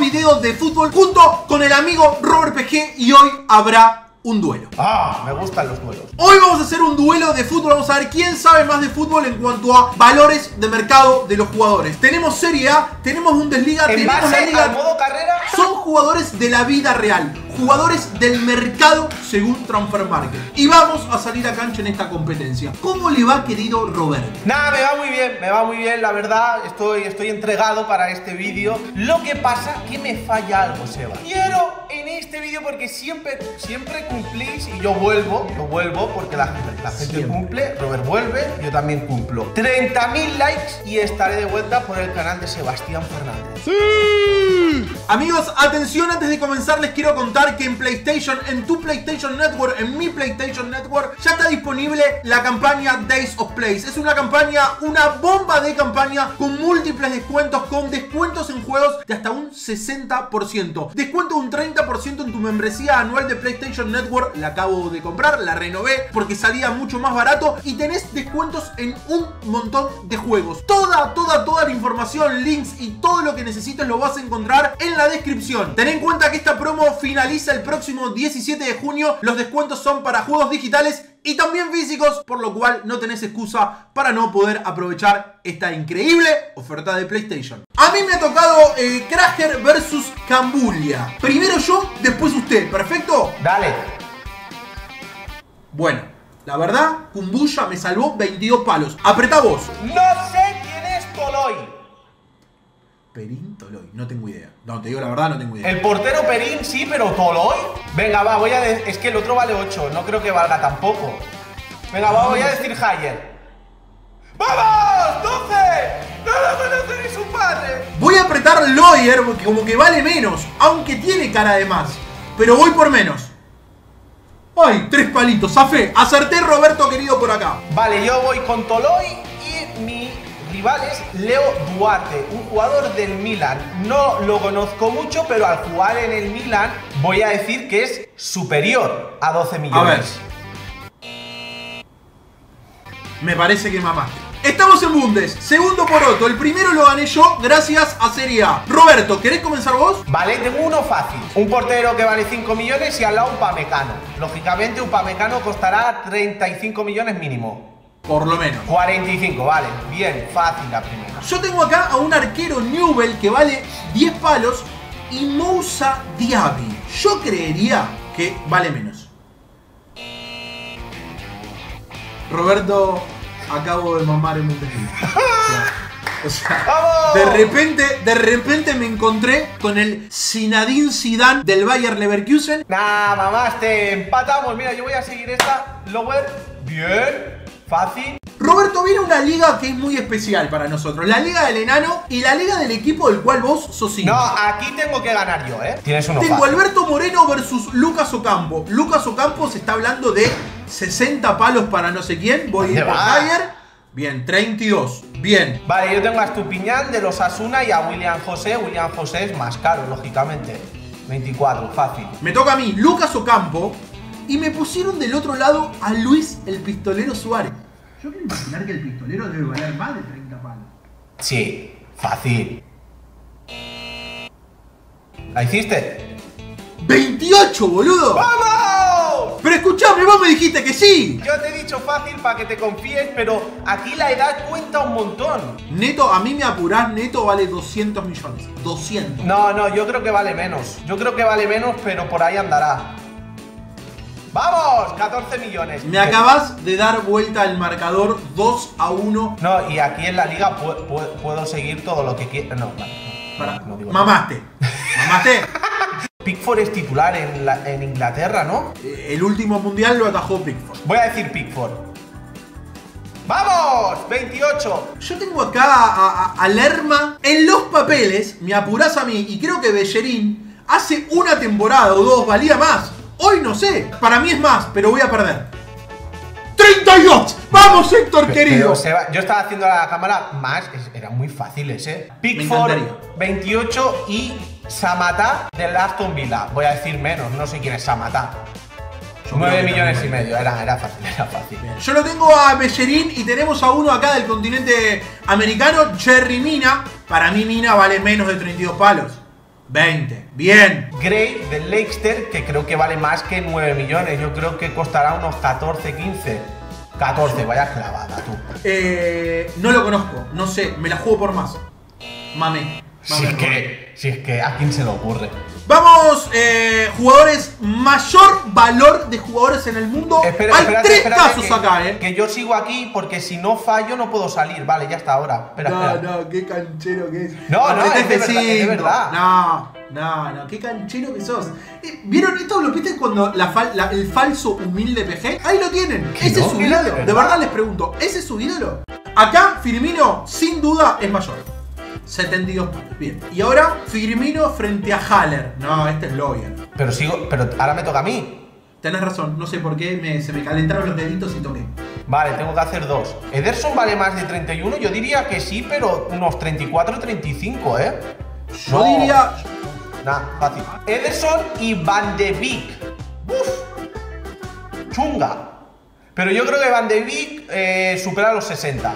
video de fútbol junto con el amigo Robert PG y hoy habrá un duelo. Ah, me gustan los duelos. Hoy vamos a hacer un duelo de fútbol, vamos a ver quién sabe más de fútbol en cuanto a valores de mercado de los jugadores. Tenemos Serie A, tenemos Bundesliga, tenemos la Liga. ¿Al modo carrera? Son jugadores de la vida real, jugadores del mercado según Transfermarkt. Y vamos a salir a cancha en esta competencia. ¿Cómo le va, querido Roberto? Nada, me va muy bien, la verdad. Estoy entregado para este vídeo. Lo que pasa que me falla algo, Seba. Quiero en este vídeo, porque siempre cumplís y yo vuelvo porque la gente cumple, Robert vuelve, yo también cumplo. 30.000 likes y estaré de vuelta por el canal de Sebastián Fernández. ¡Sí! Amigos, atención, antes de comenzar les quiero contar que en PlayStation, en tu PlayStation Network, en mi PlayStation Network, ya está disponible la campaña Days of Plays. Es una campaña, una bomba de campaña con múltiples descuentos, con descuentos en juegos de hasta un 60%. Descuento de un 30% en tu membresía anual de PlayStation Network. La acabo de comprar, la renové porque salía mucho más barato y tenés descuentos en un montón de juegos. Toda la información, links y todo lo que necesites lo vas a encontrar en la descripción. Ten en cuenta que esta promo finaliza el próximo 17 de junio. Los descuentos son para juegos digitales y también físicos, por lo cual no tenés excusa para no poder aprovechar esta increíble oferta de PlayStation. A mí me ha tocado Krager versus Cambulia. Primero yo, después usted, ¿perfecto? Dale. Bueno, la verdad, Kumbuya me salvó 22 palos. Apretá vos. No sé quién es Toloy. Perín Toloy, no tengo idea. No, te digo la verdad, no tengo idea. El portero Perín sí, pero Toloy. Venga, va, es que el otro vale 8, no creo que valga tampoco. Venga, va, voy a decir Hayer. ¡Vamos! ¡12! ¡No lo conoce ni su padre! Voy a apretar Lawyer porque como que vale menos, aunque tiene cara de más. Pero voy por menos. ¡Ay! 3 palitos, zafé. Acerté, Roberto querido, por acá. Vale, yo voy con Toloy y mi rival es Leo Duarte, un jugador del Milan. No lo conozco mucho, pero al jugar en el Milan voy a decir que es superior a 12 millones. A ver. Me parece que mamaste. Estamos en Bundes, segundo poroto. El primero lo gané yo gracias a Serie A. Roberto, ¿querés comenzar vos? Vale, tengo uno fácil. Un portero que vale 5 millones y al lado Upamecano. Lógicamente Upamecano costará 35 millones mínimo. Por lo menos. 45, vale. Bien, fácil la primera. Yo tengo acá a un arquero Newell que vale 10 palos y Moussa Diaby. Yo creería que vale menos. Roberto, acabo de mamar en Bundesliga. O sea, de repente me encontré con el Zinedine Zidane del Bayer Leverkusen. Nah, mamaste, empatamos. Mira, yo voy a seguir esta. Lower, bien, fácil. Roberto, viene una liga que es muy especial para nosotros. La liga del enano y la liga del equipo del cual vos sos hincha. No, aquí tengo que ganar yo, Tienes uno Tengo fácil. Alberto Moreno versus Lucas Ocampo. Lucas Ocampo se está hablando de 60 palos para no sé quién. Voy a ir por Hayer. Bien, 32. Bien. Vale, yo tengo a Estupiñán de los Asuna y a William José. William José es más caro, lógicamente. 24, fácil. Me toca a mí, Lucas Ocampo. Y me pusieron del otro lado a Luis el Pistolero Suárez. Yo quiero imaginar que el pistolero debe valer más de 30 palos. Sí, fácil. ¿La hiciste? 28, boludo. ¡Vamos! Pero escuchame, vos me dijiste que sí. Yo te he dicho fácil para que te confíes, pero aquí la edad cuenta un montón. Neto, a mí me apurás, neto vale 200 millones. 200. No, yo creo que vale menos. Yo creo que vale menos, pero por ahí andará. ¡Vamos! 14 millones. Me acabas de dar vuelta al marcador 2-1. No, y aquí en la liga puedo seguir todo lo que quiera. No, vale. No digo Mamaste. Mamaste. Pickford es titular en Inglaterra, ¿no? El último mundial lo atajó Pickford. Voy a decir Pickford. ¡Vamos! 28. Yo tengo acá a Lerma en los papeles. Me apurás a mí. Y creo que Bellerín hace una temporada o dos valía más. Hoy no sé. Para mí es más, pero voy a perder. 32. ¡Vamos, Héctor, querido! Yo estaba haciendo la cámara más. Era muy fácil ese. Pickford 28 y Samatta del Aston Villa. Voy a decir menos, no sé quién es Samatta. 9 millones y medio, era fácil. Bien. Yo lo tengo a Bellerín y tenemos a uno acá del continente americano, Jerry Mina. Para mí Mina vale menos de 32 palos. 20. Bien. Gray del Leicester, que creo que vale más que 9 millones. Yo creo que costará unos 14, 15. 14, vaya clavada tú. No lo conozco, no sé, me la juego por más. Mame. Si es que a quién se le ocurre. Vamos, jugadores, mayor valor de jugadores en el mundo. Hay tres casos acá, Que yo sigo aquí porque si no fallo no puedo salir. Vale, ya está ahora. Espera. No, qué canchero que es. No, es de verdad. No, qué canchero que sos. ¿Vieron esto? ¿Lo viste cuando el falso humilde PG? Ahí lo tienen. Ese es su ídolo. De verdad les pregunto, ¿ese es su ídolo? Acá, Firmino, sin duda, es mayor. 72 puntos. Bien. Y ahora, Firmino frente a Haller. No, este es Lawyer. Pero ahora me toca a mí. Tenés razón, no sé por qué se me calentaron los deditos y toqué. Vale, tengo que hacer dos. ¿Ederson vale más de 31? Yo diría que sí, pero unos 34 o 35, ¿eh? Yo diría... Nah, fácil. Ederson y Van de Beek. Uf. Chunga. Pero yo creo que Van de Beek supera los 60.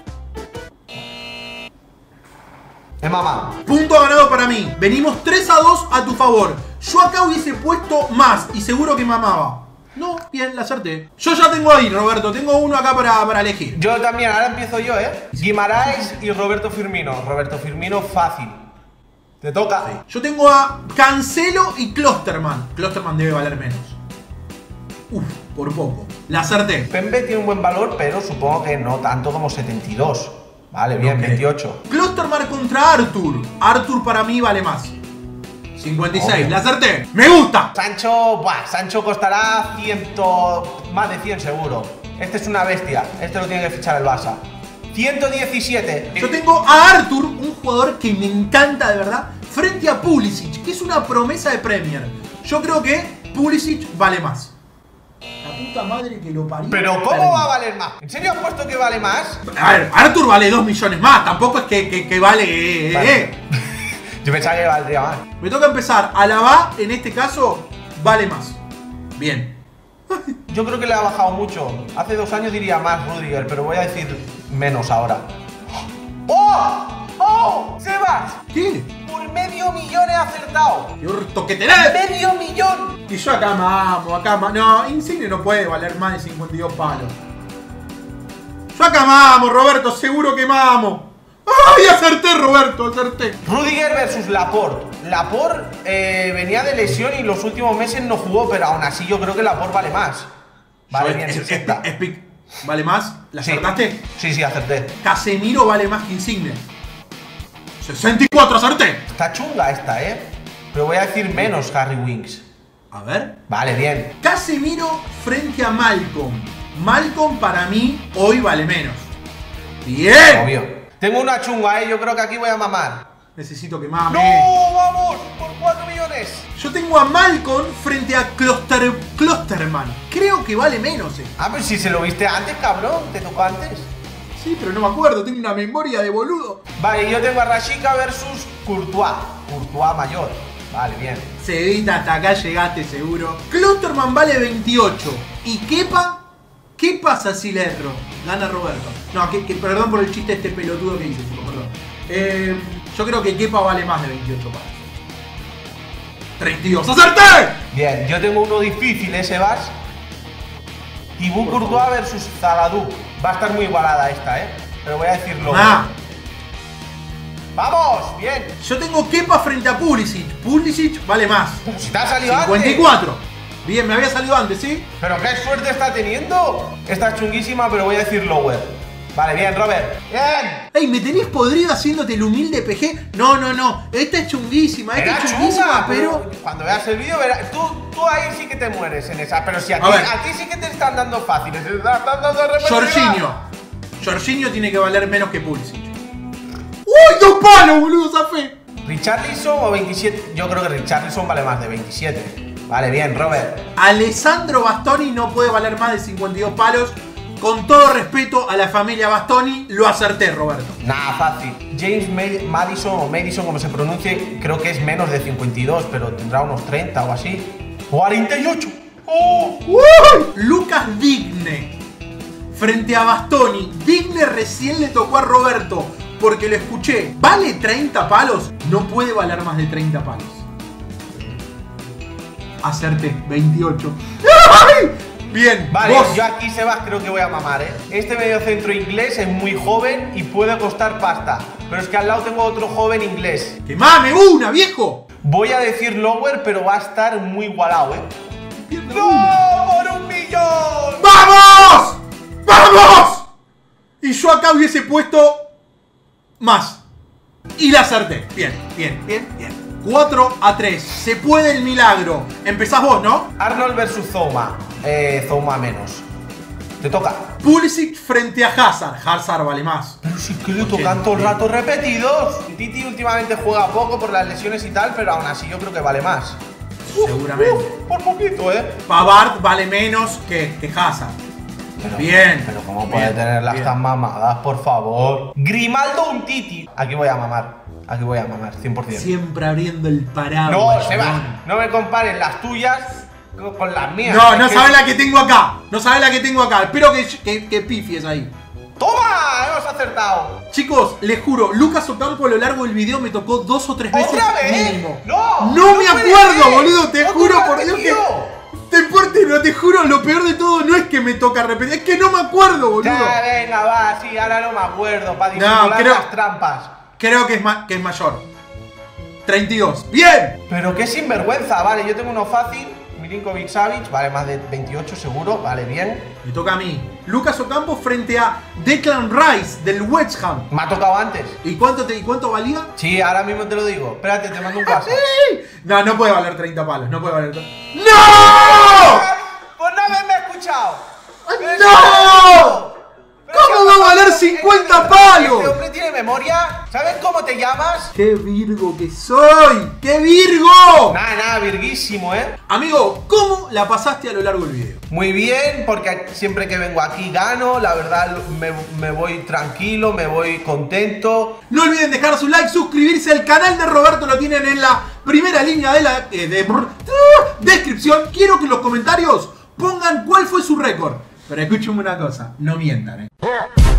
Es mamá. Punto ganado para mí. Venimos 3-2 a tu favor. Yo acá hubiese puesto más y seguro que mamaba. No, bien, la acerté. Yo ya tengo ahí, Roberto. Tengo uno acá para elegir. Yo también, ahora empiezo yo, ¿eh? Guimaraes y Roberto Firmino. Roberto Firmino, fácil. Te toca. Sí. Yo tengo a Cancelo y Klosterman. Klosterman debe valer menos. Uf, por poco. La acerté. Pembe tiene un buen valor, pero supongo que no tanto como 72. Vale, bien, okay. 28. Klosterman contra Arthur. Arthur para mí vale más. 56, obvio. La acerté. ¡Me gusta! Sancho costará más de 100 seguro. Este es una bestia. Este lo tiene que fichar el Barça. 117. Yo tengo a Arthur, un jugador que me encanta de verdad, frente a Pulisic, que es una promesa de Premier. Yo creo que Pulisic vale más. La puta madre que lo parió. Pero ¿cómo va a valer más? ¿En serio has puesto que vale más? A ver, Arthur vale 2 millones más. Tampoco es que vale... Vale. Yo pensaba que valdría más. Me toca empezar. Alaba, en este caso, vale más. Bien. Yo creo que le ha bajado mucho. Hace 2 años diría más Rudiger, pero voy a decir menos ahora. ¡Oh! ¡Oh! ¡Sebas! ¿Qué? Por medio millón he acertado. ¡Qué orto que tenés! ¡Medio millón! Y yo acá mamo. No, Insigne no puede valer más de 52 palos. Yo acá mamo, Roberto, seguro que mamo. ¡Ay, acerté, Roberto! Acerté. Rudiger versus Laporte. Laporte venía de lesión y los últimos meses no jugó, pero aún así yo creo que Laporte vale más. Vale, bien, 60. ¿Vale más? ¿La acertaste? Sí, acerté. Casemiro vale más que Insigne. 64, acerté. Está chunga esta, ¿eh? Pero voy a decir menos Harry Winks. A ver. Vale, bien. Casemiro frente a Malcolm. Malcolm para mí hoy vale menos. Bien. Obvio. Tengo una chunga, yo creo que aquí voy a mamar. Necesito que mame. ¡No! ¡Vamos! ¡Por 4 millones! Yo tengo a Malcolm frente a Klosterman. Creo que vale menos. Ah, pero si se lo viste antes, cabrón. ¿Te tocó antes? Sí, pero no me acuerdo. Tengo una memoria de boludo. Vale, yo tengo a Rashica versus Courtois. Courtois mayor. Vale, bien. Cevita, hasta acá llegaste seguro. Klosterman vale 28. ¿Y Kepa? ¿Qué pasa si le erro? Gana Roberto. No, perdón por el chiste este pelotudo que hice, perdón. Yo creo que Kepa vale más de 28 palos. 32. ¡Acerté! Bien, yo tengo uno difícil, Sebas. Thibaut Courtois versus Zagadou. Va a estar muy igualada esta, pero voy a decirlo. ¡Vamos! ¡Bien! Yo tengo Kepa frente a Pulisic. Pulisic vale más. Pero si te ha salido 54. Antes. Bien, me había salido antes, ¿sí? Pero qué suerte está teniendo. Está chunguísima, pero voy a decir lower. Vale, bien, Robert. ¡Bien! ¡Ey, me tenés podrido haciéndote el humilde PG! No. Esta es chunguísima, pero... Cuando veas el vídeo verás... Tú ahí sí que te mueres en esa. Pero si a ti sí que te están dando fáciles. Te están dando Jorginho tiene que valer menos que Pulisic. ¡Uy, 2 palos, boludo! ¡Zafé! ¿Richarlison o 27? Yo creo que Richarlison vale más de 27. Vale, bien, Robert. Alessandro Bastoni no puede valer más de 52 palos. Con todo respeto a la familia Bastoni, lo acerté, Roberto. Nah, fácil. James Madison o Madison, como se pronuncie, creo que es menos de 52, pero tendrá unos 30 o así. 48. ¡Oh! Lucas Digne frente a Bastoni. Digne recién le tocó a Roberto. porque lo escuché. ¿Vale 30 palos? No puede valer más de 30 palos. Acerté, 28. ¡Ay! Bien, vale, vos. yo aquí, Sebas, creo que voy a mamar, ¿eh? Este mediocentro inglés es muy joven y puede costar pasta. Pero es que al lado tengo otro joven inglés. ¡Que mame una, viejo! Voy a decir lower, pero va a estar muy igualado, ¿eh? Pierna ¡No! una. ¡Por 1 millón! ¡Vamos! ¡Vamos! Y yo acá hubiese puesto más. Y la acerté. Bien, bien, bien, bien. 4-3. Se puede el milagro. Empezás vos, ¿no? Arnold versus Zouma. Zouma menos. Te toca. Pulisic frente a Hazard. Hazard vale más. Pero sí que le tocan todo el rato repetidos. Titi últimamente juega poco por las lesiones y tal, pero aún así yo creo que vale más. Seguramente. Por poquito, ¿eh? Pavard vale menos que Hazard. Pero, Bien. Pero ¿cómo bien, puede tenerlas bien. tan mamadas, por favor? Grimaldo un Titi. Aquí voy a mamar. Aquí voy a mamar, 100%. Siempre abriendo el paraguas. No, Sebas, no me compares las tuyas con las mías. No, Es no que- sabes la que tengo acá. No sabes la que tengo acá. Espero que pifies ahí. ¡Toma! Hemos acertado. Chicos, les juro, Lucas Ocampo a lo largo del video me tocó 2 o 3 veces ¿Otra vez? mínimo. No me puede acuerdo, ser. boludo. Te Otro juro por Dios que. repetido. Pero te juro, lo peor de todo no es que me toca repetir, es que no me acuerdo, boludo. Ya, venga, va, sí, ahora no me acuerdo. Para disimular creo- las trampas. Creo que es mayor. 32. ¡Bien! Pero qué sinvergüenza, vale, yo tengo uno fácil. Milinkovic Savic, vale, más de 28 seguro, vale, bien. Me toca a mí. Lucas Ocampo frente a Declan Rice del West Ham. Me ha tocado antes. ¿Y cuánto valía? Sí, ahora mismo te lo digo. Espérate, te mando un caso. No, no puede valer 30 palos. No puede valer. ¡No! Pues no haberme escuchado. ¡No! ¿Cómo va a valer 50 palos? Este hombre tiene memoria. ¿Sabes cómo te llamas? ¡Qué virgo que soy! ¡Qué virgo! Nada, virguísimo, ¿eh? Amigo, ¿cómo la pasaste a lo largo del video? Muy bien, porque siempre que vengo aquí gano. La verdad, me voy tranquilo, me voy contento. No olviden dejar su like, suscribirse al canal de Roberto, lo tienen en la primera línea de la descripción. Quiero que en los comentarios pongan cuál fue su récord. Pero escúchenme una cosa, no mientan,